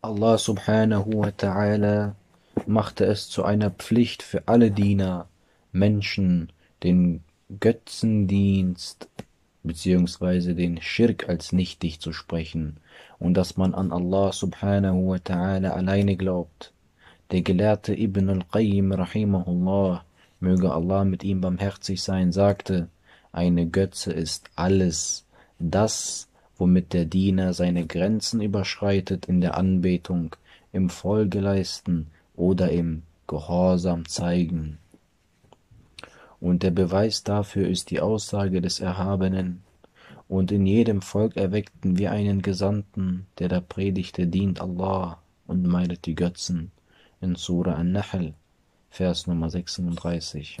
Allah subhanahu wa ta'ala machte es zu einer Pflicht für alle Diener, Menschen, den Götzendienst beziehungsweise den Schirk als nichtig zu sprechen und dass man an Allah subhanahu wa ta'ala alleine glaubt. Der Gelehrte Ibn al-Qayyim rahimahullah, möge Allah mit ihm barmherzig sein, sagte, eine Götze ist alles, das, womit der Diener seine Grenzen überschreitet in der Anbetung, im Folgeleisten oder im Gehorsam zeigen. Und der Beweis dafür ist die Aussage des Erhabenen: Und in jedem Volk erweckten wir einen Gesandten, der da predigte, dient Allah und meidet die Götzen. In Surah An-Nahl, Vers Nummer 36.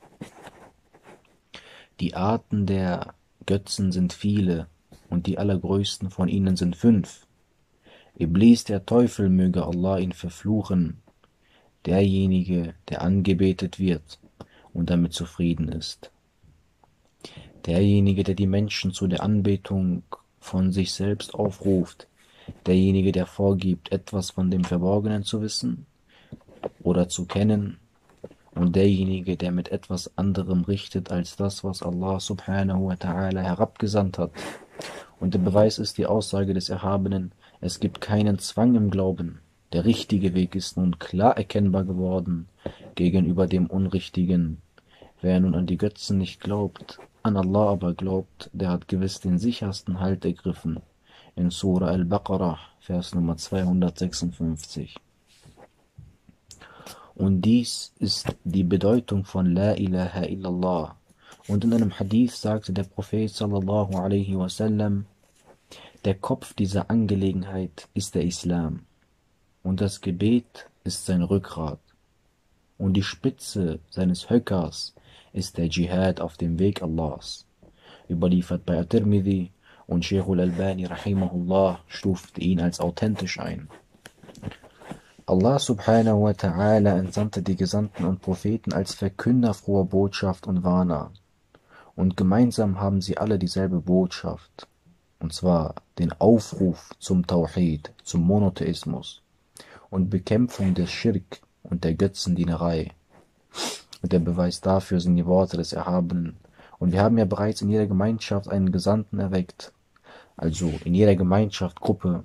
Die Arten der Götzen sind viele, und die allergrößten von ihnen sind 5. Iblis, der Teufel, möge Allah ihn verfluchen, derjenige, der angebetet wird und damit zufrieden ist. Derjenige, der die Menschen zu der Anbetung von sich selbst aufruft, derjenige, der vorgibt, etwas von dem Verborgenen zu wissen oder zu kennen, und derjenige, der mit etwas anderem richtet als das, was Allah subhanahu wa ta'ala herabgesandt hat. Und der Beweis ist die Aussage des Erhabenen: Es gibt keinen Zwang im Glauben. Der richtige Weg ist nun klar erkennbar geworden gegenüber dem Unrichtigen. Wer nun an die Götzen nicht glaubt, an Allah aber glaubt, der hat gewiss den sichersten Halt ergriffen. In Surah Al-Baqarah, Vers Nummer 256. Und dies ist die Bedeutung von La ilaha illallah. Und in einem Hadith sagte der Prophet sallallahu alaihi wasallam: Der Kopf dieser Angelegenheit ist der Islam, und das Gebet ist sein Rückgrat, und die Spitze seines Höckers ist der Dschihad auf dem Weg Allahs. Überliefert bei At-Tirmidhi, und Sheikh al-Albani rahimahullah stufte ihn als authentisch ein. Allah subhanahu wa ta'ala entsandte die Gesandten und Propheten als Verkünder froher Botschaft und Warner. Und gemeinsam haben sie alle dieselbe Botschaft, und zwar den Aufruf zum Tawhid, zum Monotheismus und Bekämpfung des Schirk und der Götzendienerei. Und der Beweis dafür sind die Worte des Erhabenen. Und wir haben ja bereits in jeder Gemeinschaft einen Gesandten erweckt. Also in jeder Gemeinschaft, Gruppe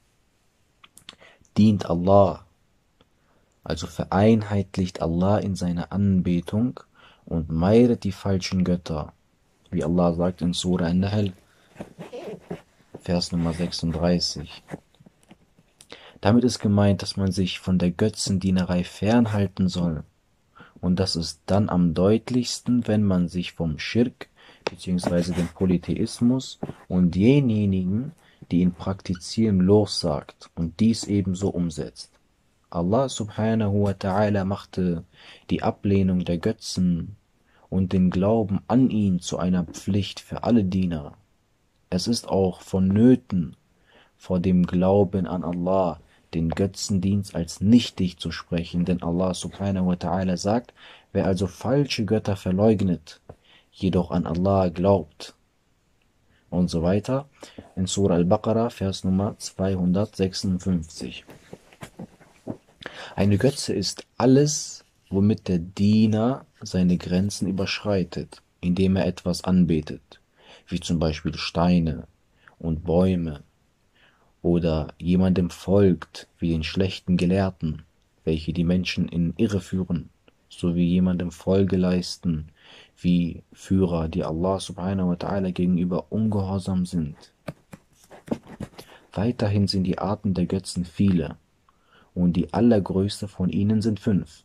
dient Allah, also vereinheitlicht Allah in seiner Anbetung und meidet die falschen Götter, wie Allah sagt in Surah An-Nahl, Vers Nummer 36. Damit ist gemeint, dass man sich von der Götzendienerei fernhalten soll. Und das ist dann am deutlichsten, wenn man sich vom Schirk bzw. dem Polytheismus und denjenigen, die ihn praktizieren, lossagt und dies ebenso umsetzt. Allah subhanahu wa ta'ala machte die Ablehnung der Götzen und den Glauben an ihn zu einer Pflicht für alle Diener. Es ist auch vonnöten, vor dem Glauben an Allah den Götzendienst als nichtig zu sprechen, denn Allah subhanahu wa ta'ala sagt: Wer also falsche Götter verleugnet, jedoch an Allah glaubt, und so weiter, in Surah Al-Baqarah, Vers Nummer 256. Eine Götze ist alles, womit der Diener seine Grenzen überschreitet, indem er etwas anbetet, wie zum Beispiel Steine und Bäume, oder jemandem folgt, wie den schlechten Gelehrten, welche die Menschen in Irre führen, sowie jemandem Folge leisten, wie Führer, die Allah subhanahu wa ta'ala gegenüber ungehorsam sind. Weiterhin sind die Arten der Götzen viele, und die allergrößte von ihnen sind 5.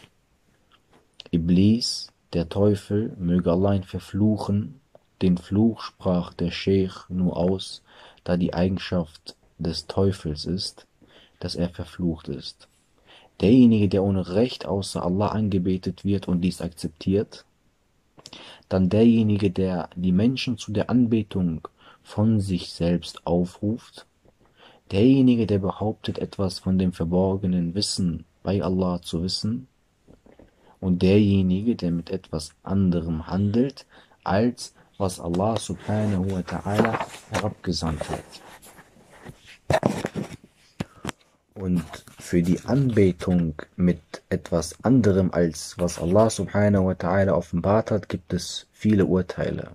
Iblis, der Teufel, möge Allah ihn verfluchen. Den Fluch sprach der Sheikh nur aus, da die Eigenschaft des Teufels ist, dass er verflucht ist. Derjenige, der ohne Recht außer Allah angebetet wird und dies akzeptiert. Dann derjenige, der die Menschen zu der Anbetung von sich selbst aufruft. Derjenige, der behauptet, etwas von dem verborgenen Wissen bei Allah zu wissen. Und derjenige, der mit etwas anderem handelt, als was Allah subhanahu wa ta'ala herabgesandt hat. Und für die Anbetung mit etwas anderem als was Allah subhanahu wa ta'ala offenbart hat, gibt es viele Urteile.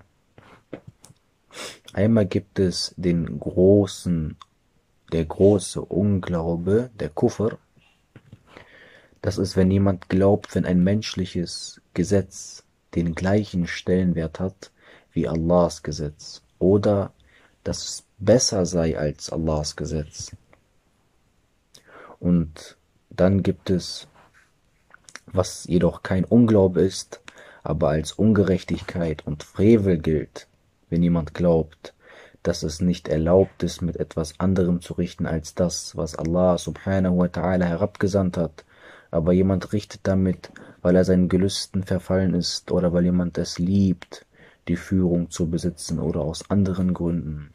Einmal gibt es der große Unglaube, der Kufr. Das ist, wenn jemand glaubt, wenn ein menschliches Gesetz den gleichen Stellenwert hat wie Allahs Gesetz oder dass es besser sei als Allahs Gesetz. Und dann gibt es, was jedoch kein Unglaube ist, aber als Ungerechtigkeit und Frevel gilt, wenn jemand glaubt, dass es nicht erlaubt ist, mit etwas anderem zu richten als das, was Allah subhanahu wa ta'ala herabgesandt hat, aber jemand richtet damit, weil er seinen Gelüsten verfallen ist oder weil jemand es liebt, die Führung zu besitzen oder aus anderen Gründen.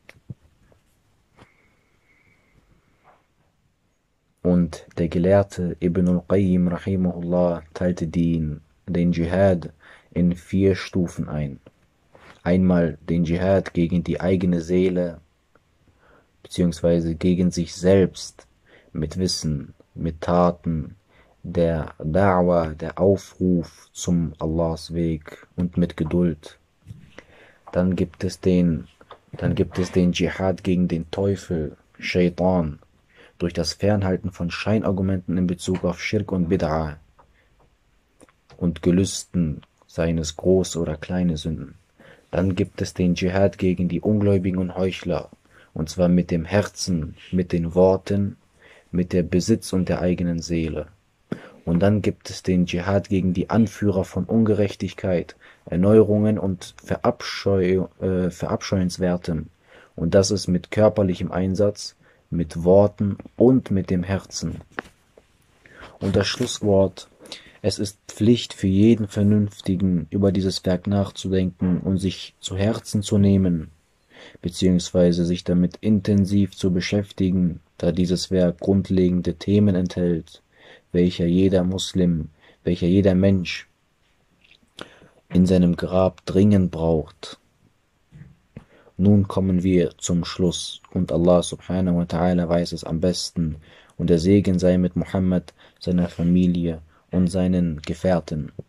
Und der Gelehrte Ibn al-Qayyim rahimahullah teilte den Dschihad in 4 Stufen ein. Einmal den Dschihad gegen die eigene Seele, beziehungsweise gegen sich selbst, mit Wissen, mit Taten, der Da'wah, der Aufruf zum Allahs Weg und mit Geduld. Dann gibt es den Dschihad gegen den Teufel, Shaitan, durch das Fernhalten von Scheinargumenten in Bezug auf Schirk und Bid'ah und Gelüsten, seien es große oder kleine Sünden. Dann gibt es den Dschihad gegen die Ungläubigen und Heuchler, und zwar mit dem Herzen, mit den Worten, mit der Besitz und der eigenen Seele. Und dann gibt es den Dschihad gegen die Anführer von Ungerechtigkeit, Erneuerungen und Verabscheuenswertem. Und das ist mit körperlichem Einsatz, mit Worten und mit dem Herzen. Und das Schlusswort: Es ist Pflicht für jeden Vernünftigen, über dieses Werk nachzudenken und sich zu Herzen zu nehmen, beziehungsweise sich damit intensiv zu beschäftigen, da dieses Werk grundlegende Themen enthält, welcher jeder Mensch in seinem Grab dringend braucht. Nun kommen wir zum Schluss, und Allah subhanahu wa ta'ala weiß es am besten, und der Segen sei mit Muhammad, seiner Familie und seinen Gefährten.